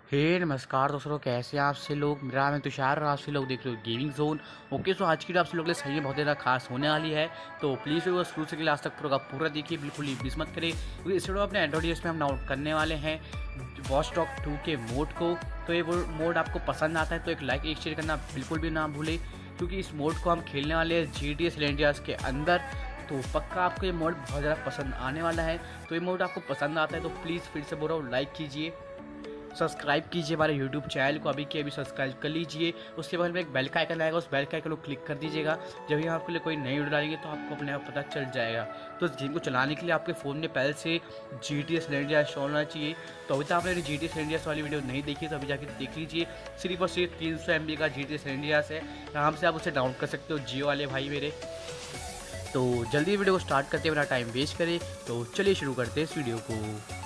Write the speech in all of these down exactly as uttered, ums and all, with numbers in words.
हे नमस्कार दोस्तों, कैसे हैं आपसे लोग। मेरा नाम है तुषार और आपसे लोग देख रहे हो गेमिंग जोन। ओके, सो आज की वीडियो आपसे लोग के लिए सही में बहुत ज़्यादा खास होने वाली है। तो प्लीज़ वीडियो शुरू से लास्ट तक पूरा पूरा देखिए, बिल्कुल ही मिस मत करें, क्योंकि इस वीडियो में अपने एंड्रॉइड में हम डाउनलोड करने वाले हैं वॉच डॉग टू के मोड को। तो ये मोड आपको पसंद आता है तो एक लाइक एक शेयर करना बिल्कुल भी ना भूलें, क्योंकि इस मोड को हम खेलने वाले हैं G T A San Andreas के अंदर। तो पक्का आपको ये मोड बहुत ज़्यादा पसंद आने वाला है। तो ये मोड आपको पसंद आता है तो प्लीज़ फिर से बोल रहा हूँ, लाइक कीजिए, सब्सक्राइब कीजिए हमारे यूट्यूब चैनल को, अभी के अभी सब्सक्राइब कर लीजिए। उसके बाद में एक बेल का आइकन आएगा, उस बेल का आइकन को क्लिक कर दीजिएगा। जब भी आपके लिए कोई नई वीडियो डालेंगे तो आपको अपने आप पता चल जाएगा। तो इस गेम को चलाने के लिए आपके फ़ोन में पहले से G T A San Andreas install होना चाहिए। तो अभी तक आपने G T A San Andreas वाली वीडियो नहीं देखी तो अभी जाकर देख लीजिए। सिर्फ और सिर्फ तीन सौ एम बी का G T A San Andreas है, आराम से आप उसे डाउनलोड कर सकते हो जियो वाले भाई मेरे। तो जल्दी वीडियो को स्टार्ट करते हैं, मेरा टाइम वेस्ट करें। तो चलिए शुरू करते हैं इस वीडियो को।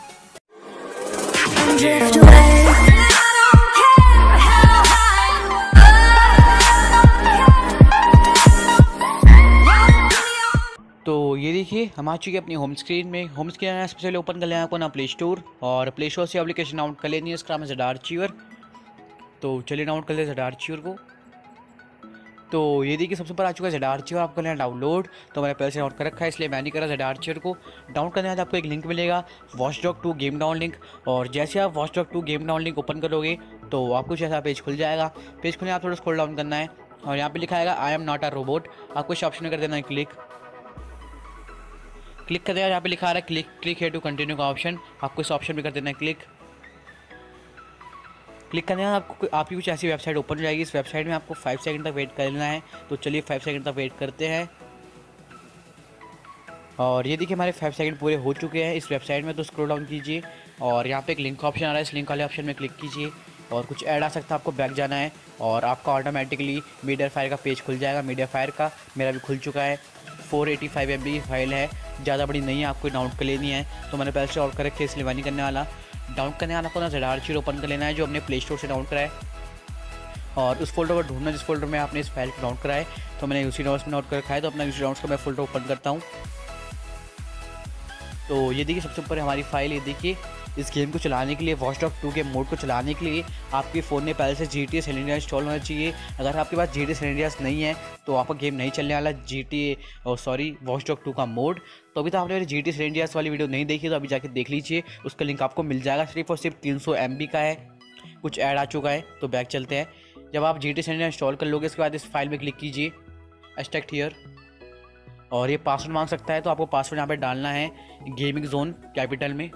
drift away. तो ये देखिए, हम आ चुके हैं अपनी होम स्क्रीन में। होम स्क्रीन में स्पेशली ओपन कर लेना आपको ना प्ले स्टोर, और प्ले स्टोर से एप्लीकेशन डाउनलोड कर लेनी है। इसका नाम है ज़ेड आर्चिवर। तो चलिए डाउनलोड कर ले ज़ेड आर्चिवर को। तो ये देखिए, सबसे ऊपर आ चुका है ज़ेड आर्चिवर। आपको लेना डाउनलोड, तो मैंने पहले से डाउनलोड कर रखा है इसलिए मैं नहीं कर रहा ज़ेड आर्चिवर को। डाउनलोड करने के बाद आपको एक लिंक मिलेगा, Watch Dog two game down link. और जैसे आप Watch Dog two game down link open करोगे तो आपको कुछ ऐसा पेज खुल जाएगा। पेज खुलने आप थोड़ा स्क्रॉल डाउन करना है और यहाँ पे लिखा आएगा I am not a robot. आपको इस ऑप्शन में कर देना है क्लिक। क्लिक कर देगा, यहाँ पे लिखा आ रहा है क्लिक क्लिक है टू कंटिन्यू का ऑप्शन। आपको इस ऑप्शन में कर देना है क्लिक। क्लिक करने के बाद आपको आपकी कुछ ऐसी वेबसाइट ओपन हो जाएगी। इस वेबसाइट में आपको फाइव सेकंड तक वेट करना है। तो चलिए फाइव सेकंड तक वेट करते हैं। और ये देखिए, हमारे फाइव सेकंड पूरे हो चुके हैं इस वेबसाइट में। तो स्क्रॉल डाउन कीजिए और यहाँ पे एक लिंक का ऑप्शन आ रहा है, इस लिंक वाले ऑप्शन में क्लिक कीजिए। और कुछ ऐड आ सकता है, आपको बैक जाना है और आपका ऑटोमेटिकली मीडिया फायर का पेज खुल जाएगा। मीडिया फायर का मेरा भी खुल चुका है। Four eighty five M B file है, ज़्यादा बड़ी नहीं है, आपको डाउनलोड कर लेनी है। तो मैंने पहले से ऑर्डर कर रखी है इसलिए मैं नहीं करने वाला। डाउनलोड करने वाला आपको ना ज़ेड आर्चिवर ओपन कर लेना है, जो हमने प्ले स्टोर से डाउनलोड करा है। और उस फोल्डर को ढूंढना जिस फोल्डर में आपने इस फाइल को डाउनलोड करा है। तो मैंने उसी डाउनलोड में डाउनलोड कर रखा है, तो अपना उसी डाउनलोड का मैं फोल्डर ओपन करता हूँ। तो ये देखिए, सबसे ऊपर हमारी फाइल। ये देखिए, इस गेम को चलाने के लिए, वॉच डॉग टू के मोड को चलाने के लिए आपके फ़ोन में पहले से G T A San Andreas install होना चाहिए। अगर आपके पास G T A San Andreas नहीं है तो आपका गेम नहीं चलने वाला जी टी ए और सॉरी वॉच डॉग टू का मोड। तो अभी तो आपने मेरी G T A San Andreas वाली वीडियो नहीं देखी तो अभी जाके देख लीजिए, उसका लिंक आपको मिल जाएगा। सिर्फ और सिर्फ तीन सौ एम बी का है, कुछ ऐड आ चुका है। तो बैक चलते हैं। जब आप G T A San Andreas install कर लोगे, इसके बाद इस फाइल में क्लिक कीजिए, एक्सट्रैक्ट हियर। और ये पासवर्ड मांग सकता है, तो आपको पासवर्ड यहाँ पे डालना है गेमिंग जोन कैपिटल में,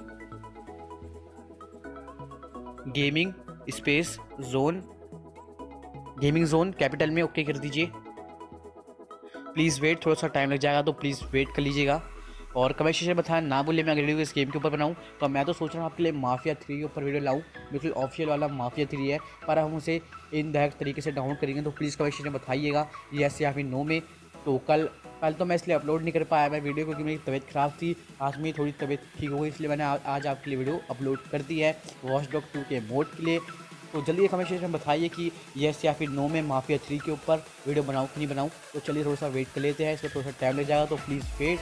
gaming space zone, gaming zone capital में ओके कर दीजिए। प्लीज़ वेट, थोड़ा सा टाइम लग जाएगा तो प्लीज़ वेट कर लीजिएगा। और कमेंट सेक्शन में बताना ना भूलिए मैं अगली वीडियो इस गेम के ऊपर बनाऊँ। तो मैं तो सोच रहा हूँ आपके लिए माफिया थ्री के ऊपर वीडियो लाऊँ, बिल्कुल ऑफिशियल वाला माफिया थ्री है, पर हम उसे इन डायरेक्ट तरीके से डाउनलोड करेंगे। तो प्लीज़ कमेंट सेक्शन में बताइएगा येस या फिर नो में। तो कल कल तो मैं इसलिए अपलोड नहीं कर पाया मैं वीडियो, क्योंकि मेरी तबीयत ख़राब थी। आज मेरी थोड़ी तबीयत ठीक हो गई, इसलिए मैंने आ, आज आपके लिए वीडियो अपलोड कर दी है वॉच डॉग टू के मोड के लिए। तो जल्दी कमेंट सेक्शन में बताइए कि येस या फिर नो में माफिया थ्री के ऊपर वीडियो बनाऊँ कि नहीं बनाऊँ। तो चलिए थोड़ा सा वेट कर लेते हैं, इसमें थोड़ा सा टाइम लग जाएगा तो प्लीज़ वेट।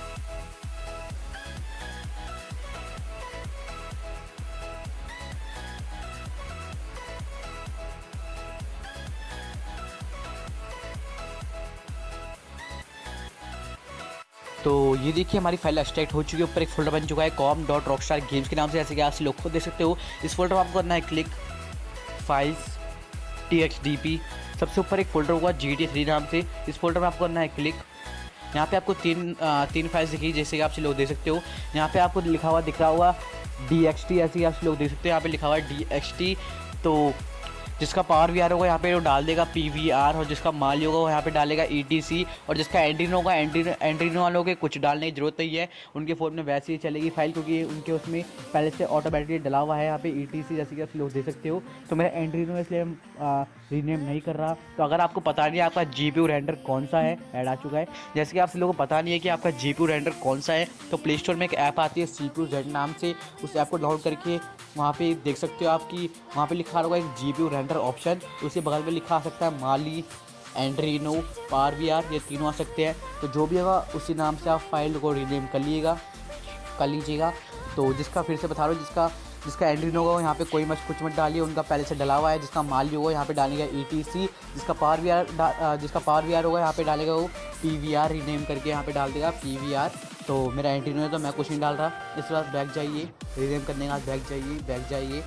तो ये देखिए, हमारी फाइल एक्सट्रैक्ट हो चुकी है। ऊपर एक फोल्डर बन चुका है कॉम डॉट रॉकस्टार गेम्स के नाम से, जैसे कि आप लोग खुद देख सकते हो। इस फोल्डर में आपको करना है click, files, T X D P. सबसे ऊपर एक फोल्डर होगा जी टी ए थ्री नाम से, इस फोल्डर में आपको करना है क्लिक। यहाँ पे आपको तीन आ, तीन फाइल्स दिखी, जैसे कि आप लोग देख सकते हो। यहाँ पे आपको लिखा हुआ दिख रहा होगा डी एक्स टी, ऐसे ही आप लोग देख सकते हो। यहाँ पे लिखा हुआ है डी एक्स टी। तो जिसका पावर वी आर होगा यहाँ पे वो डाल देगा पी वी आर, और जिसका माल होगा वो यहाँ पे डालेगा ई टी सी, और जिसका एंड्रीनो होगा एंड्रीनो एंड्रीनो वालों के कुछ डालने की जरूरत नहीं है, उनके फ़ोन में वैसे ही चलेगी फाइल, क्योंकि उनके उसमें पहले से ऑटोमेटिकली डला हुआ है यहाँ पे ई टी सी, जैसे कि आप लोग देख सकते हो। तो मेरा एंड्रीनो इसलिए रीनेम नहीं कर रहा। तो अगर आपको पता नहीं है आपका जी पी यू रेंडर कौन सा है, ऐड आ चुका है। जैसे कि आप लोगों को पता नहीं है कि आपका जी पी यू रेंडर कौन सा है, तो प्ले स्टोर में एक ऐप आती है सी पी यू जेड नाम से, उस ऐप को डाउनलोड करके वहाँ पे देख सकते हो आपकी वहाँ पे लिखा होगा एक G P U render option, उसके बगल में लिखा आ सकता है Mali, Adreno, power V R, ये तीनों आ सकते हैं। तो जो भी होगा उसी नाम से आप फाइल को रीनेम कर लीजिएगा कर लीजिएगा। तो जिसका फिर से बता रहा हूँ, जिसका जिसका एंड्रीनो होगा यहाँ पे कोई मत कुछ मत डालिए, उनका पहले से डला हुआ है। जिसका माल होगा यहाँ पे डालेगा ई टी सी, जिसका पावर वी आर जिसका पावर वी आर होगा यहाँ पे डालेगा वो पी वी आर, रीनेम करके यहाँ पे डाल देगा पी वी आर। तो मेरा एंट्रीनो है तो मैं कुछ नहीं डाल रहा। इसके बाद बैक जाइए, रीनेम करने के बाद बैक जाइए, बैक जाइए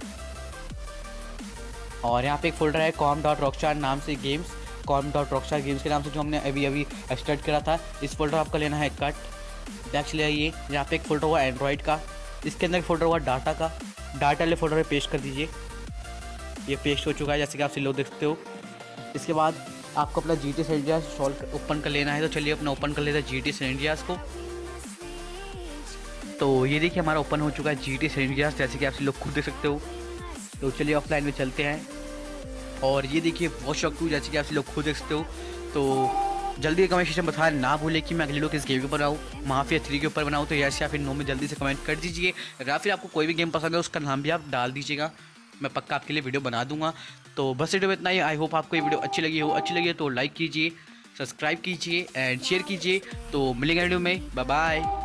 और यहाँ पे एक फोल्डर है कॉम डॉट रॉकस्टार नाम से games, com dot Rockstar games के नाम से जो हमने अभी अभी स्टार्ट करा था। इस फोल्डर आपको लेना है कट, बैक चले आइए। यहाँ पे एक फोल्डर हुआ एंड्रॉयड का, इसके अंदर एक फोल्डर हुआ डाटा का, डाटा वाले फोल्डर में पेस्ट कर दीजिए। ये पेस्ट हो चुका है जैसे कि आप लोग देखते हो। इसके बाद आपको अपना G T San Andreas solve open कर लेना है। तो चलिए अपना ओपन कर लेते हैं जी टी सैन एंड्रियास को। तो ये देखिए हमारा ओपन हो चुका है जी टी सैन एंड्रियास, जैसे कि आप लोग खुद देख सकते हो। तो चलिए ऑफलाइन में चलते हैं और ये देखिए वॉच डॉग टू, जैसे कि आप लोग खुद देख सकते हो। तो जल्दी कमेंट सेक्शन में बताना ना भूलें कि मैं अगले लोग किस गेम के ऊपर बनाऊँ, माफिया थ्री के ऊपर बनाऊँ तो यस या फिर नो में जल्दी से कमेंट कर दीजिए। या फिर आपको कोई भी गेम पसंद है उसका नाम भी आप डाल दीजिएगा, मैं पक्का आपके लिए वीडियो बना दूंगा। तो बस वीडियो में इतना ही। आई होप आपको ये वीडियो अच्छी लगी हो, अच्छी लगी हो तो लाइक कीजिए, सब्सक्राइब कीजिए एंड शेयर कीजिए। तो मिलेंगे वीडियो में, बाय बाय।